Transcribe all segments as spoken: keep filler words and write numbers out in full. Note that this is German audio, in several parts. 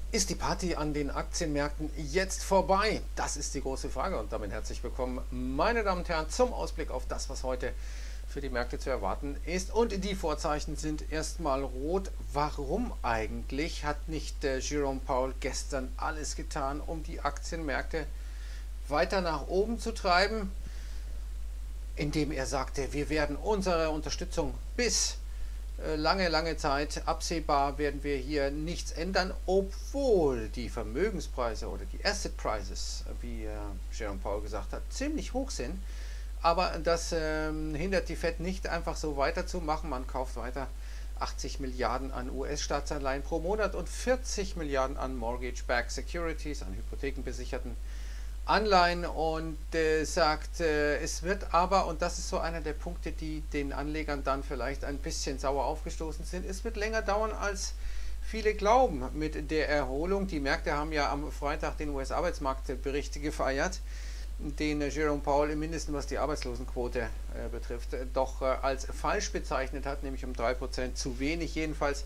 Ist die Party an den Aktienmärkten jetzt vorbei? Das ist die große Frage und damit herzlich willkommen, meine Damen und Herren, zum Ausblick auf das, was heute für die Märkte zu erwarten ist. Und die Vorzeichen sind erstmal rot. Warum eigentlich? Hat nicht äh, Jerome Powell gestern alles getan, um die Aktienmärkte weiter nach oben zu treiben, indem er sagte, wir werden unsere Unterstützung bis lange, lange Zeit absehbar werden wir hier nichts ändern, obwohl die Vermögenspreise oder die Asset Prices, wie äh, Jerome Powell gesagt hat, ziemlich hoch sind. Aber das ähm, hindert die Fed nicht, einfach so weiterzumachen. Man kauft weiter achtzig Milliarden an U S-Staatsanleihen pro Monat und vierzig Milliarden an Mortgage-Backed Securities, an hypothekenbesicherten Anleihen, und äh, sagt, äh, es wird aber, und das ist so einer der Punkte, die den Anlegern dann vielleicht ein bisschen sauer aufgestoßen sind, es wird länger dauern, als viele glauben mit der Erholung. Die Märkte haben ja am Freitag den U S-Arbeitsmarktbericht gefeiert, den äh, Jerome Powell im Mindesten, was die Arbeitslosenquote äh, betrifft, äh, doch äh, als falsch bezeichnet hat, nämlich um drei Prozent zu wenig. Jedenfalls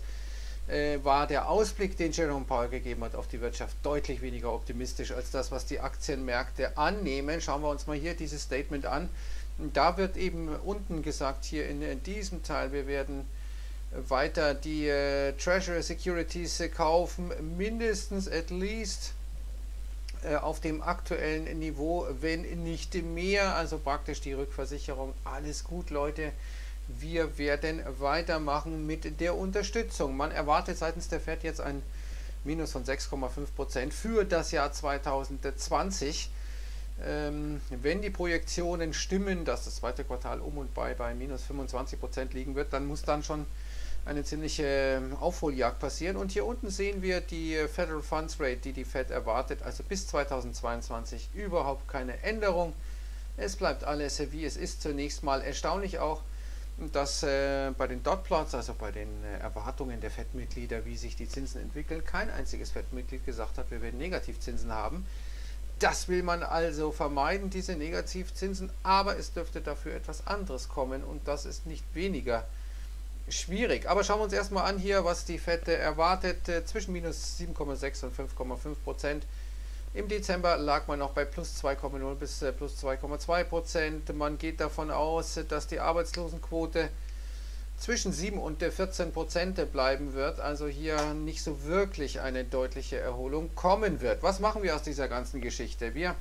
war der Ausblick, den Jerome Powell gegeben hat auf die Wirtschaft, deutlich weniger optimistisch als das, was die Aktienmärkte annehmen. Schauen wir uns mal hier dieses Statement an. Da wird eben unten gesagt, hier in diesem Teil, wir werden weiter die äh, Treasury Securities äh, kaufen, mindestens at least äh, auf dem aktuellen Niveau, wenn nicht mehr, also praktisch die Rückversicherung. Alles gut, Leute. Wir werden weitermachen mit der Unterstützung. Man erwartet seitens der Fed jetzt ein Minus von sechs Komma fünf Prozent für das Jahr zweitausendzwanzig. Ähm, wenn die Projektionen stimmen, dass das zweite Quartal um und bei bei minus fünfundzwanzig Prozent liegen wird, dann muss dann schon eine ziemliche Aufholjagd passieren. Und hier unten sehen wir die Federal Funds Rate, die die Fed erwartet, also bis zweitausendzweiundzwanzig überhaupt keine Änderung. Es bleibt alles, wie es ist. Zunächst mal erstaunlich auch, dass äh, bei den Dotplots, also bei den äh, Erwartungen der Fed-Mitglieder, wie sich die Zinsen entwickeln, kein einziges Fed-Mitglied gesagt hat, wir werden Negativzinsen haben. Das will man also vermeiden, diese Negativzinsen, aber es dürfte dafür etwas anderes kommen und das ist nicht weniger schwierig. Aber schauen wir uns erstmal an hier, was die Fed äh, erwartet, äh, zwischen minus sieben Komma sechs und fünf Komma fünf Prozent. Im Dezember lag man noch bei plus zwei Komma null bis plus zwei Komma zwei Prozent. Man geht davon aus, dass die Arbeitslosenquote zwischen sieben und vierzehn Prozent bleiben wird. Also hier nicht so wirklich eine deutliche Erholung kommen wird. Was machen wir aus dieser ganzen Geschichte? Wir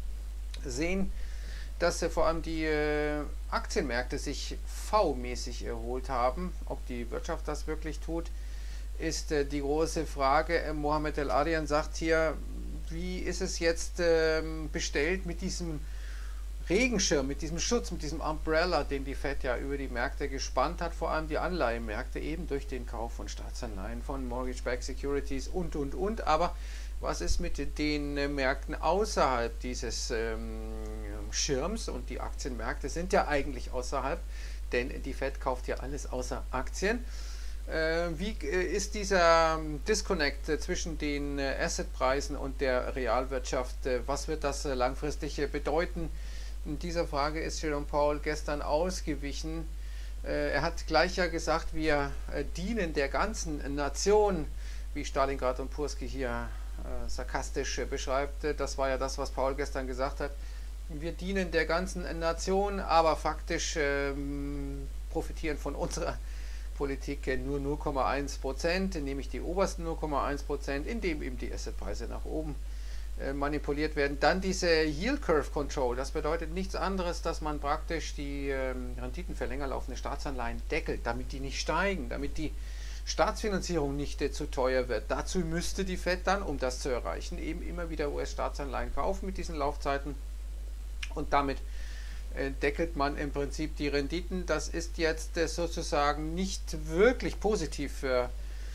sehen, dass vor allem die Aktienmärkte sich V-mäßig erholt haben. Ob die Wirtschaft das wirklich tut, ist die große Frage. Mohamed El-Arian sagt hier, wie ist es jetzt ähm, bestellt mit diesem Regenschirm, mit diesem Schutz, mit diesem Umbrella, den die Fed ja über die Märkte gespannt hat, vor allem die Anleihenmärkte, eben durch den Kauf von Staatsanleihen, von Mortgage-Backed Securities und, und, und. Aber was ist mit den äh, Märkten außerhalb dieses ähm, Schirms? Und die Aktienmärkte sind ja eigentlich außerhalb, denn die Fed kauft ja alles außer Aktien. Wie ist dieser Disconnect zwischen den Assetpreisen und der Realwirtschaft? Was wird das langfristig bedeuten? In dieser Frage ist Jerome Powell gestern ausgewichen. Er hat gleich ja gesagt, wir dienen der ganzen Nation, wie Stalingrad und Pursky hier sarkastisch beschreibt. Das war ja das, was Powell gestern gesagt hat. Wir dienen der ganzen Nation, aber faktisch profitieren von unserer Politik nur null Komma eins Prozent, nämlich die obersten null Komma eins Prozent, indem eben die Assetpreise nach oben äh, manipuliert werden. Dann diese Yield Curve Control, das bedeutet nichts anderes, dass man praktisch die ähm, Renditen für länger laufende Staatsanleihen deckelt, damit die nicht steigen, damit die Staatsfinanzierung nicht äh, zu teuer wird. Dazu müsste die Fed dann, um das zu erreichen, eben immer wieder U S-Staatsanleihen kaufen mit diesen Laufzeiten und damit deckelt man im Prinzip die Renditen. Das ist jetzt sozusagen nicht wirklich positiv für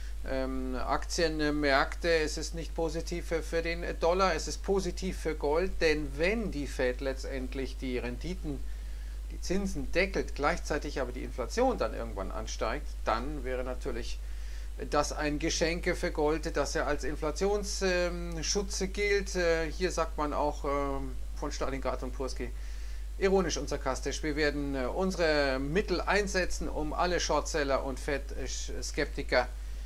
ähm, Aktienmärkte, es ist nicht positiv für, für den Dollar, es ist positiv für Gold, denn wenn die Fed letztendlich die Renditen, die Zinsen deckelt, gleichzeitig aber die Inflation dann irgendwann ansteigt, dann wäre natürlich das ein Geschenk für Gold, das ja als Inflationsschutz ähm, gilt. Äh, hier sagt man auch ähm, von Stalingrad und Pursky, ironisch und sarkastisch, wir werden äh, unsere Mittel einsetzen, um alle Shortseller und Fed-Skeptiker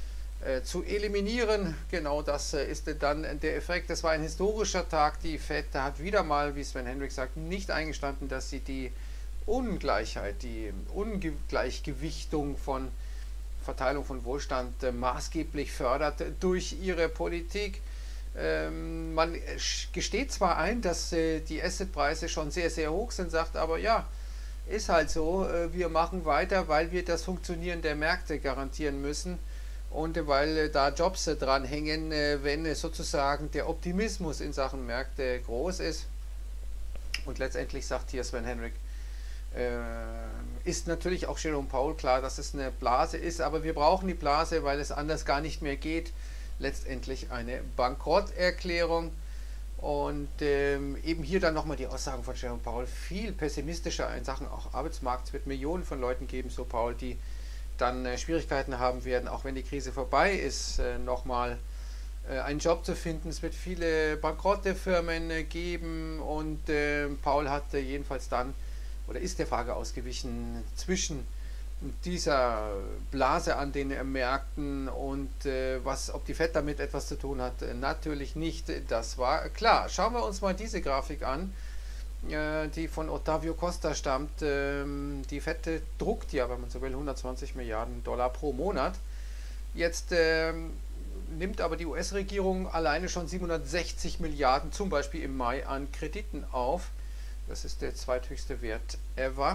äh, zu eliminieren. Genau das äh, ist dann der Effekt. Das war ein historischer Tag. Die Fed hat wieder mal, wie Sven Hendricks sagt, nicht eingestanden, dass sie die Ungleichheit, die Ungleichgewichtung von Verteilung von Wohlstand äh, maßgeblich fördert durch ihre Politik. Ähm, man gesteht zwar ein, dass äh, die Assetpreise schon sehr, sehr hoch sind, sagt aber, ja, ist halt so, äh, wir machen weiter, weil wir das Funktionieren der Märkte garantieren müssen und äh, weil äh, da Jobs äh, dranhängen, äh, wenn äh, sozusagen der Optimismus in Sachen Märkte groß ist. Und letztendlich sagt hier Sven Hendrick, äh, ist natürlich auch Jerome Powell klar, dass es eine Blase ist, aber wir brauchen die Blase, weil es anders gar nicht mehr geht. Letztendlich eine Bankrotterklärung und ähm, eben hier dann nochmal die Aussagen von Jerome Powell viel pessimistischer in Sachen auch Arbeitsmarkt. Es wird Millionen von Leuten geben, so Powell, die dann äh, Schwierigkeiten haben werden, auch wenn die Krise vorbei ist, äh, nochmal äh, einen Job zu finden. Es wird viele bankrotte Firmen äh, geben und äh, Powell hat äh, jedenfalls dann oder ist der Frage ausgewichen zwischen dieser Blase an den Märkten und äh, was, ob die Fed damit etwas zu tun hat, äh, natürlich nicht, das war klar. Schauen wir uns mal diese Grafik an, äh, die von Ottavio Costa stammt. Ähm, die Fed druckt ja, wenn man so will, hundertzwanzig Milliarden Dollar pro Monat. Jetzt ähm, nimmt aber die U S-Regierung alleine schon siebenhundertsechzig Milliarden zum Beispiel im Mai an Krediten auf. Das ist der zweithöchste Wert ever.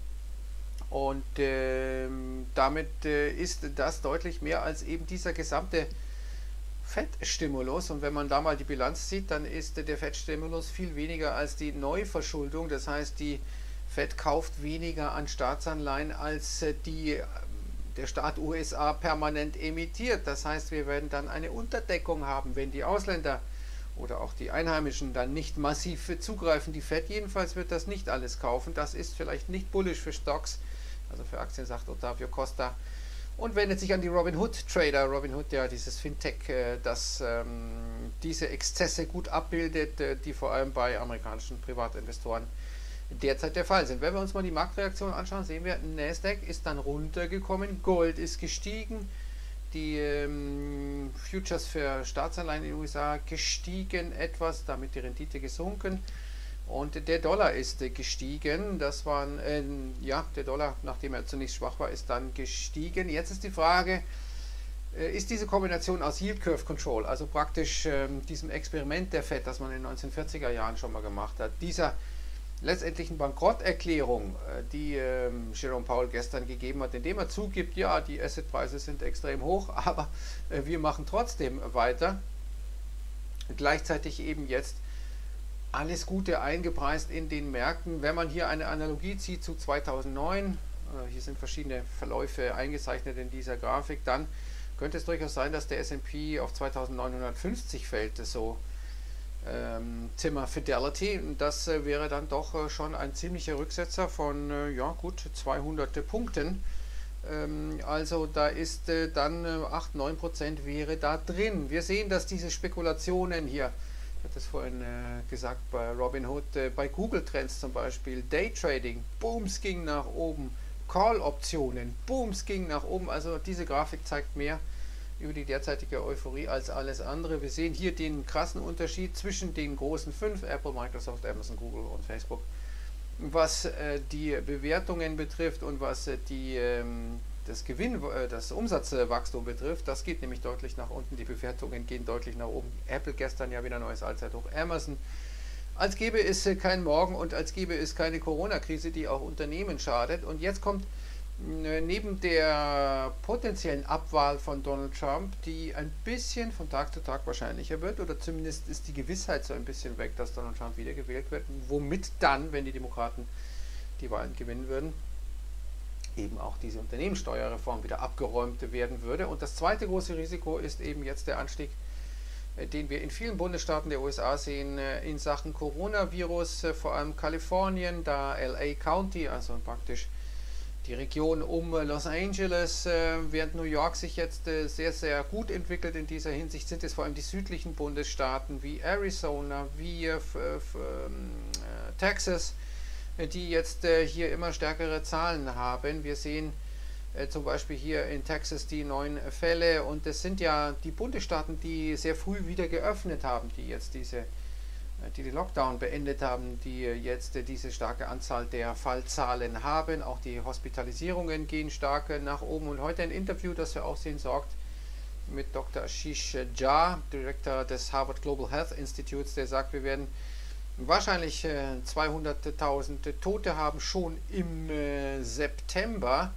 Und ähm, damit äh, ist das deutlich mehr als eben dieser gesamte Fed-Stimulus. Und wenn man da mal die Bilanz sieht, dann ist äh, der Fed-Stimulus viel weniger als die Neuverschuldung. Das heißt, die Fed kauft weniger an Staatsanleihen, als äh, die, äh, der Staat U S A permanent emittiert. Das heißt, wir werden dann eine Unterdeckung haben, wenn die Ausländer oder auch die Einheimischen dann nicht massiv zugreifen. Die Fed jedenfalls wird das nicht alles kaufen. Das ist vielleicht nicht bullish für Stocks, also für Aktien, sagt Ottavio Costa, und wendet sich an die Robinhood-Trader. Robinhood, ja, dieses Fintech, das ähm, diese Exzesse gut abbildet, äh, die vor allem bei amerikanischen Privatinvestoren derzeit der Fall sind. Wenn wir uns mal die Marktreaktion anschauen, sehen wir, Nasdaq ist dann runtergekommen, Gold ist gestiegen, die ähm, Futures für Staatsanleihen in den U S A gestiegen etwas, damit die Rendite gesunken. Und der Dollar ist äh, gestiegen. Das waren, äh, ja, der Dollar, nachdem er zunächst schwach war, ist dann gestiegen. Jetzt ist die Frage, äh, ist diese Kombination aus Yield Curve Control, also praktisch äh, diesem Experiment der Fed, das man in den neunzehnhundertvierziger Jahren schon mal gemacht hat, dieser letztendlichen Bankrotterklärung, äh, die äh, Jerome Powell gestern gegeben hat, indem er zugibt, ja, die Assetpreise sind extrem hoch, aber äh, wir machen trotzdem weiter. Gleichzeitig eben jetzt alles Gute eingepreist in den Märkten. Wenn man hier eine Analogie zieht zu zweitausendneun, äh, hier sind verschiedene Verläufe eingezeichnet in dieser Grafik, dann könnte es durchaus sein, dass der S und P auf zweitausendneunhundertfünfzig fällt, so ähm, Zimmer Fidelity. Und das äh, wäre dann doch äh, schon ein ziemlicher Rücksetzer von äh, ja, gut zweihundert Punkten. Ähm, also da ist äh, dann äh, acht, neun Prozent wäre da drin. Wir sehen, dass diese Spekulationen hier, ich hatte es vorhin äh, gesagt, bei Robinhood, äh, bei Google Trends zum Beispiel, Daytrading, Booms ging nach oben, Call-Optionen, Booms ging nach oben. Also diese Grafik zeigt mehr über die derzeitige Euphorie als alles andere. Wir sehen hier den krassen Unterschied zwischen den großen fünf, Apple, Microsoft, Amazon, Google und Facebook, was äh, die Bewertungen betrifft und was äh, die, ähm, das Gewinn, äh, das Umsatzwachstum betrifft. Das geht nämlich deutlich nach unten, die Bewertungen gehen deutlich nach oben. Apple gestern ja wieder neues Allzeithoch, Amazon, als gäbe es äh, kein Morgen und als gäbe es keine Corona-Krise, die auch Unternehmen schadet. Und jetzt kommt neben der potenziellen Abwahl von Donald Trump, die ein bisschen von Tag zu Tag wahrscheinlicher wird, oder zumindest ist die Gewissheit so ein bisschen weg, dass Donald Trump wiedergewählt wird, womit dann, wenn die Demokraten die Wahlen gewinnen würden, eben auch diese Unternehmenssteuerreform wieder abgeräumt werden würde. Und das zweite große Risiko ist eben jetzt der Anstieg, den wir in vielen Bundesstaaten der U S A sehen, in Sachen Coronavirus, vor allem Kalifornien, da L A County, also praktisch die Region um Los Angeles, während New York sich jetzt sehr, sehr gut entwickelt in dieser Hinsicht, sind es vor allem die südlichen Bundesstaaten wie Arizona, wie Texas, die jetzt hier immer stärkere Zahlen haben. Wir sehen Äh, zum Beispiel hier in Texas die neuen Fälle. Und das sind ja die Bundesstaaten, die sehr früh wieder geöffnet haben, die jetzt diese die den Lockdown beendet haben, die jetzt diese starke Anzahl der Fallzahlen haben. Auch die Hospitalisierungen gehen stark nach oben. Und heute ein Interview, das für Aufsehen sorgt, mit Doktor Ashish Jha, Direktor des Harvard Global Health Institutes, der sagt, wir werden wahrscheinlich zweihunderttausend Tote haben, schon im September.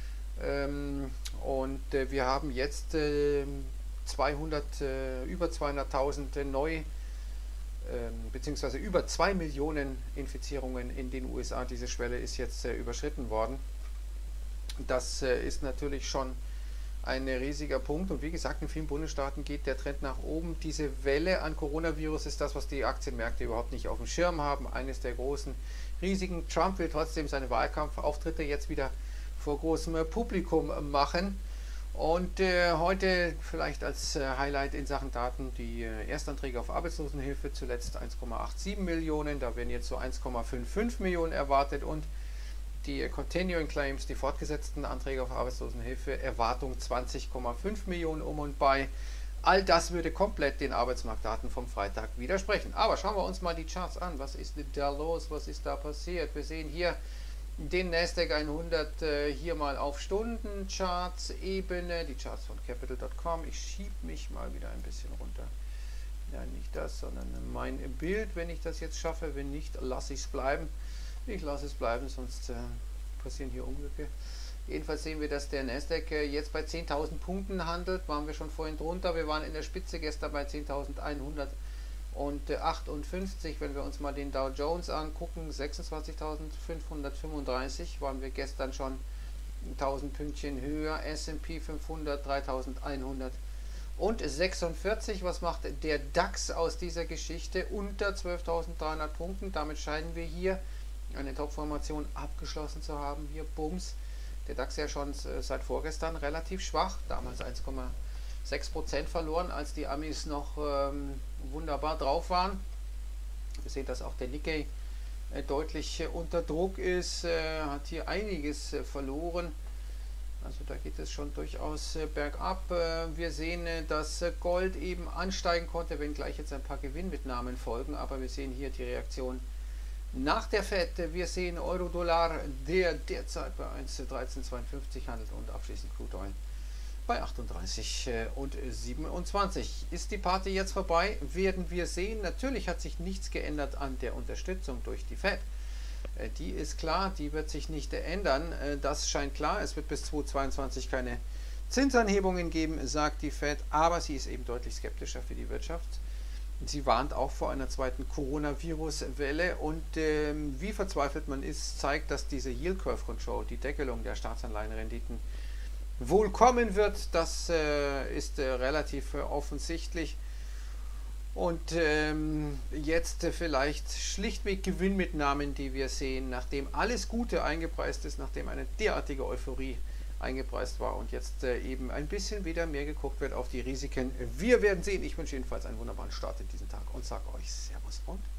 Und wir haben jetzt zweihundert, über zweihunderttausend neu beziehungsweise über zwei Millionen Infizierungen in den U S A. Diese Schwelle ist jetzt äh, überschritten worden. Das äh, ist natürlich schon ein riesiger Punkt. Und wie gesagt, in vielen Bundesstaaten geht der Trend nach oben. Diese Welle an Coronavirus ist das, was die Aktienmärkte überhaupt nicht auf dem Schirm haben. Eines der großen Risiken. Trump will trotzdem seine Wahlkampfauftritte jetzt wieder vor großem Publikum machen. Und äh, heute vielleicht als äh, Highlight in Sachen Daten die äh, Erstanträge auf Arbeitslosenhilfe, zuletzt eins Komma siebenundachtzig Millionen, da werden jetzt so eins Komma fünfundfünfzig Millionen erwartet, und die äh, Continuing Claims, die fortgesetzten Anträge auf Arbeitslosenhilfe, Erwartung zwanzig Komma fünf Millionen um und bei. All das würde komplett den Arbeitsmarktdaten vom Freitag widersprechen. Aber schauen wir uns mal die Charts an. Was ist da los? Was ist da passiert? Wir sehen hier den Nasdaq hundert äh, hier mal auf Stundencharts Ebene, die Charts von Capital Punkt com. Ich schiebe mich mal wieder ein bisschen runter. Ja, nicht das, sondern mein Bild, wenn ich das jetzt schaffe. Wenn nicht, lasse ich es bleiben. Ich lasse es bleiben, sonst äh, passieren hier Unglücke. Jedenfalls sehen wir, dass der Nasdaq äh, jetzt bei zehntausend Punkten handelt. Waren wir schon vorhin drunter. Wir waren in der Spitze gestern bei zehntausendeinhundertachtundfünfzig. Wenn wir uns mal den Dow Jones angucken, sechsundzwanzigtausendfünfhundertfünfunddreißig, waren wir gestern schon tausend Pünktchen höher. S und P fünfhundert dreitausendeinhundertsechsundvierzig. Was macht der DAX aus dieser Geschichte? Unter zwölftausenddreihundert Punkten. Damit scheinen wir hier eine Top-Formation abgeschlossen zu haben. Hier Bums. Der DAX ja schon seit vorgestern relativ schwach. Damals eins Komma sechs Prozent verloren, als die Amis noch ähm, wunderbar drauf waren. Wir sehen, dass auch der Nikkei äh, deutlich äh, unter Druck ist, äh, hat hier einiges äh, verloren. Also da geht es schon durchaus äh, bergab. Äh, wir sehen, äh, dass äh, Gold eben ansteigen konnte, wenngleich jetzt ein paar Gewinnmitnahmen folgen. Aber wir sehen hier die Reaktion nach der Fed. Wir sehen Euro-Dollar, der derzeit bei eins Komma dreizehn zweiundfünfzig handelt, und abschließend Crude Oil bei achtunddreißig Komma siebenundzwanzig. Ist die Party jetzt vorbei? Werden wir sehen. Natürlich hat sich nichts geändert an der Unterstützung durch die Fed. Die ist klar, die wird sich nicht ändern. Das scheint klar. Es wird bis zweitausendzweiundzwanzig keine Zinsanhebungen geben, sagt die Fed, aber sie ist eben deutlich skeptischer für die Wirtschaft. Sie warnt auch vor einer zweiten Coronavirus-Welle, und äh, wie verzweifelt man ist, zeigt, dass diese Yield Curve Control, die Deckelung der Staatsanleihenrenditen, wohl kommen wird. Das äh, ist äh, relativ äh, offensichtlich. Und ähm, jetzt äh, vielleicht schlichtweg Gewinnmitnahmen, die wir sehen, nachdem alles Gute eingepreist ist, nachdem eine derartige Euphorie eingepreist war und jetzt äh, eben ein bisschen wieder mehr geguckt wird auf die Risiken. Wir werden sehen. Ich wünsche jedenfalls einen wunderbaren Start in diesen Tag und sage euch Servus und